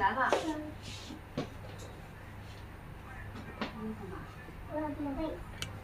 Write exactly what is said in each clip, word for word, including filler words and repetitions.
来吧。 我要叠被子。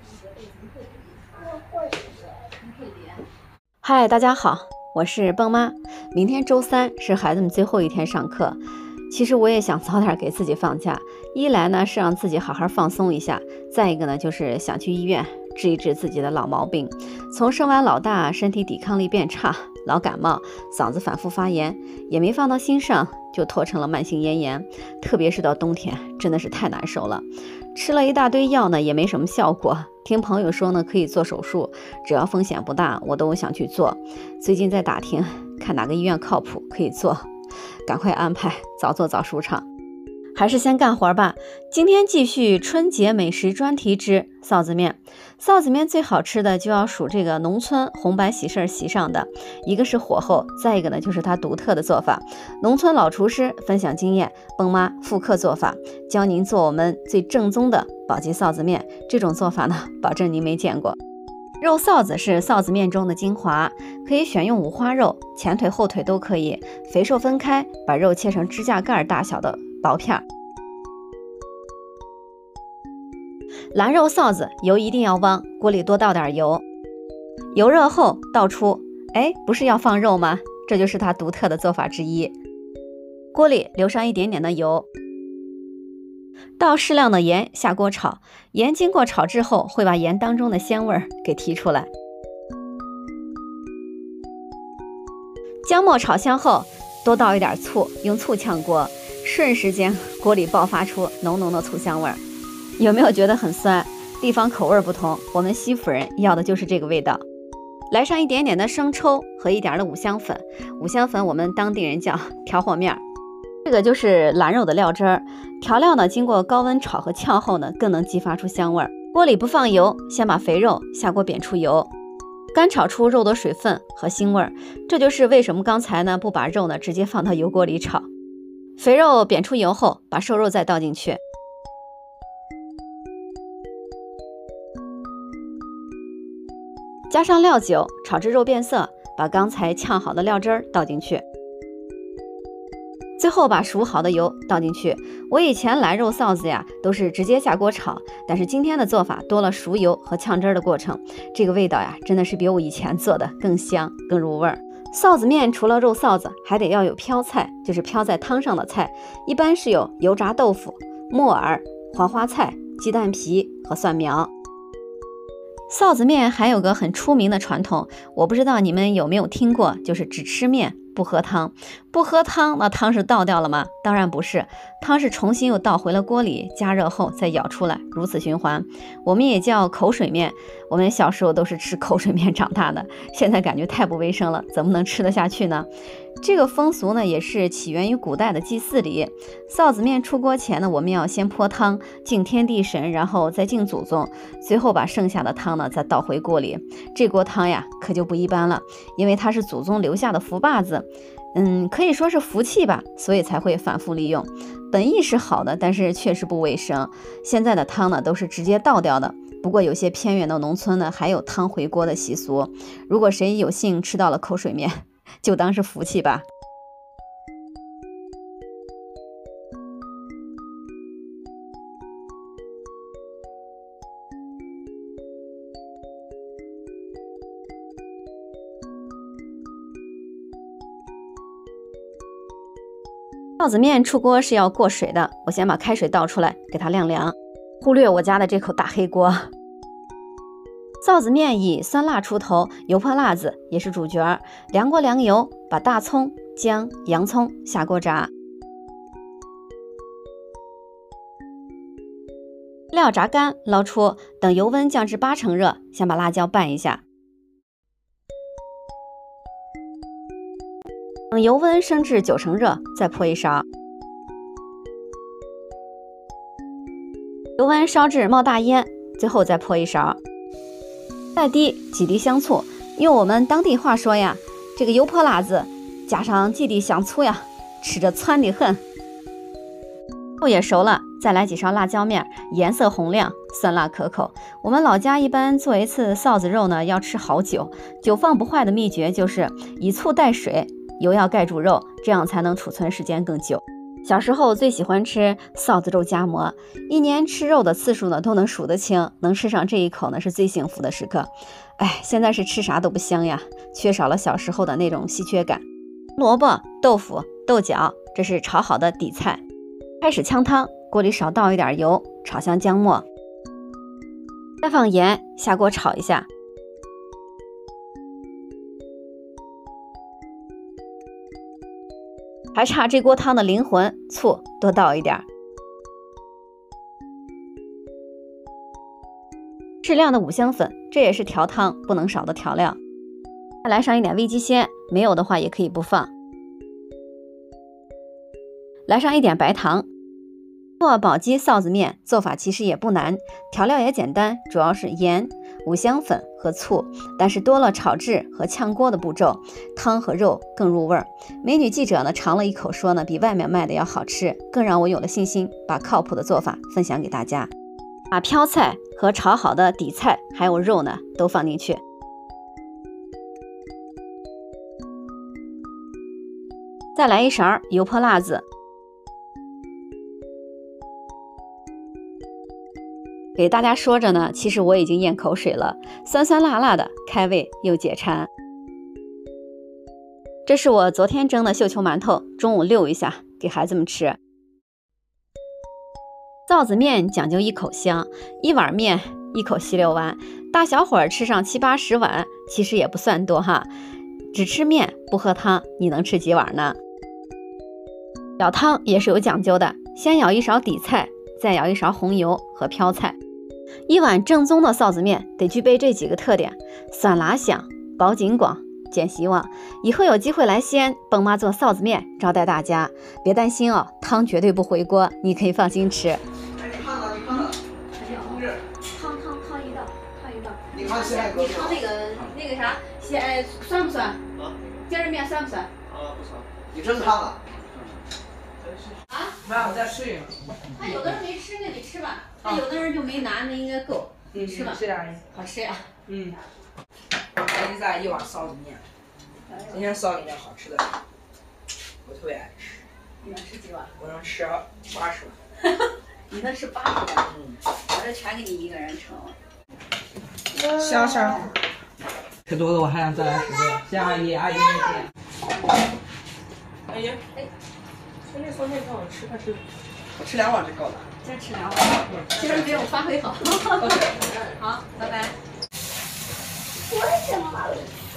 我会叠。 嗨，大家好，我是蹦妈。明天周三是孩子们最后一天上课，其实我也想早点给自己放假，一来呢是让自己好好放松一下，再一个呢就是想去医院治一治自己的老毛病。从生完老大，身体抵抗力变差，老感冒，嗓子反复发炎，也没放到心上，就拖成了慢性咽炎。特别是到冬天，真的是太难受了。吃了一大堆药呢，也没什么效果。听朋友说呢，可以做手术，只要风险不大，我都想去做。最近在打听，看哪个医院靠谱，可以做，赶快安排，早做早舒畅。还是先干活吧。今天继续春节美食专题之臊子面。臊子面最好吃的就要数这个农村红白喜事席上的，一个是火候，再一个呢就是它独特的做法。农村老厨师分享经验，蹦妈复刻做法，教您做我们最正宗的宝鸡臊子面。这种做法呢，保证您没见过。肉臊子是臊子面中的精华，可以选用五花肉，前腿后腿都可以，肥瘦分开，把肉切成指甲盖大小的薄片。腊肉臊子油一定要汪，锅里多倒点油，油热后倒出。哎，不是要放肉吗？这就是它独特的做法之一。锅里留上一点点的油，倒适量的盐，下锅炒。盐经过炒制后，会把盐当中的鲜味儿给提出来。姜末炒香后，多倒一点醋，用醋炝锅，瞬时间锅里爆发出浓浓的醋香味儿。有没有觉得很酸？地方口味不同，我们西府人要的就是这个味道。来上一点点的生抽和一点的五香粉，五香粉我们当地人叫调和面。这个就是腊肉的料汁儿，调料呢经过高温炒和炝后呢，更能激发出香味儿。锅里不放油，先把肥肉下锅煸出油，干炒出肉的水分和腥味儿。这就是为什么刚才呢不把肉呢直接放到油锅里炒。肥肉煸出油后，把瘦肉再倒进去。加上料酒，炒至肉变色，把刚才炝好的料汁儿倒进去，最后把熟好的油倒进去。我以前腊肉臊子呀都是直接下锅炒，但是今天的做法多了熟油和炝汁儿的过程，这个味道呀真的是比我以前做的更香更入味儿。臊子面除了肉臊子，还得要有飘菜，就是飘在汤上的菜，一般是有油炸豆腐、木耳、黄花菜、鸡蛋皮和蒜苗。臊子面还有个很出名的传统，我不知道你们有没有听过，就是只吃面不喝汤。不喝汤，那汤是倒掉了吗？当然不是，汤是重新又倒回了锅里，加热后再舀出来，如此循环。我们也叫口水面，我们小时候都是吃口水面长大的，现在感觉太不卫生了，怎么能吃得下去呢？这个风俗呢，也是起源于古代的祭祀里。臊子面出锅前呢，我们要先泼汤，敬天地神，然后再敬祖宗，最后把剩下的汤呢再倒回锅里。这锅汤呀，可就不一般了，因为它是祖宗留下的福把子，嗯，可以说是福气吧，所以才会反复利用。本意是好的，但是确实不卫生。现在的汤呢，都是直接倒掉的。不过有些偏远的农村呢，还有汤回锅的习俗。如果谁有幸吃到了口水面，就当是福气吧。臊子面出锅是要过水的，我先把开水倒出来，给它晾凉。忽略我家的这口大黑锅。臊子面以酸辣出头，油泼辣子也是主角。凉锅凉油，把大葱、姜、洋葱下锅炸，料炸干，捞出，等油温降至八成热，先把辣椒拌一下。等油温升至九成热，再泼一勺。油温烧至冒大烟，最后再泼一勺。再滴几滴香醋，用我们当地话说呀，这个油泼辣子加上几滴香醋呀，吃着窜的很。肉也熟了，再来几勺辣椒面，颜色红亮，酸辣可口。我们老家一般做一次臊子肉呢，要吃好久。久放不坏的秘诀就是以醋带水，油要盖住肉，这样才能储存时间更久。 小时候最喜欢吃臊子肉夹馍，一年吃肉的次数呢都能数得清，能吃上这一口呢是最幸福的时刻。哎，现在是吃啥都不香呀，缺少了小时候的那种稀缺感。萝卜、豆腐、豆角，这是炒好的底菜。开始炝汤，锅里少倒一点油，炒香姜末，再放盐，下锅炒一下。还差这锅汤的灵魂醋，多倒一点。适量的五香粉，这也是调汤不能少的调料。再来上一点味极鲜，没有的话也可以不放。来上一点白糖。做宝鸡臊子面做法其实也不难，调料也简单，主要是盐、五香粉和醋，但是多了炒制和炝锅的步骤，汤和肉更入味儿。美女记者呢尝了一口，说呢比外面卖的要好吃，更让我有了信心，把靠谱的做法分享给大家。把飘菜和炒好的底菜还有肉呢都放进去，再来一勺油泼辣子。给大家说着呢，其实我已经咽口水了，酸酸辣辣的，开胃又解馋。这是我昨天蒸的绣球馒头，中午溜一下给孩子们吃。臊子面讲究一口香，一碗面一口吸溜完，大小伙儿吃上七八十碗，其实也不算多哈。只吃面不喝汤，你能吃几碗呢？舀汤也是有讲究的，先舀一勺底菜，再舀一勺红油和飘菜。一碗正宗的臊子面得具备这几个特点：酸辣香、饱经广、见希望。以后有机会来西安，蹦妈做臊子面招待大家，别担心哦，汤绝对不回锅，你可以放心吃。 哎，你看了，你看了，同志， 汤汤汤一道，汤一道。 你看现在你汤那个那个啥，咸哎酸不酸？ 啊， 今儿面酸不酸？ 啊，不酸。你真看了？ 啊？ 没有，我再适应。 他有的人没吃，那你吃吧。他有的人就没拿，那应该够。 嗯， 吃吧。 是啊， 好吃呀。 嗯。给你咱一碗臊子面，今天臊子面好吃的，我特别爱吃。 你能吃几碗？ 我能吃八十碗。 你能吃八十碗？ 嗯。 我这全给你一个人盛了。 香香。吃多了我还想再来十个。谢谢阿姨，阿姨再见。阿姨，哎，今天酸面挺好吃，但是我吃两碗就够了。 再吃两碗。今儿没有发挥好。好，拜拜。 我怎么了？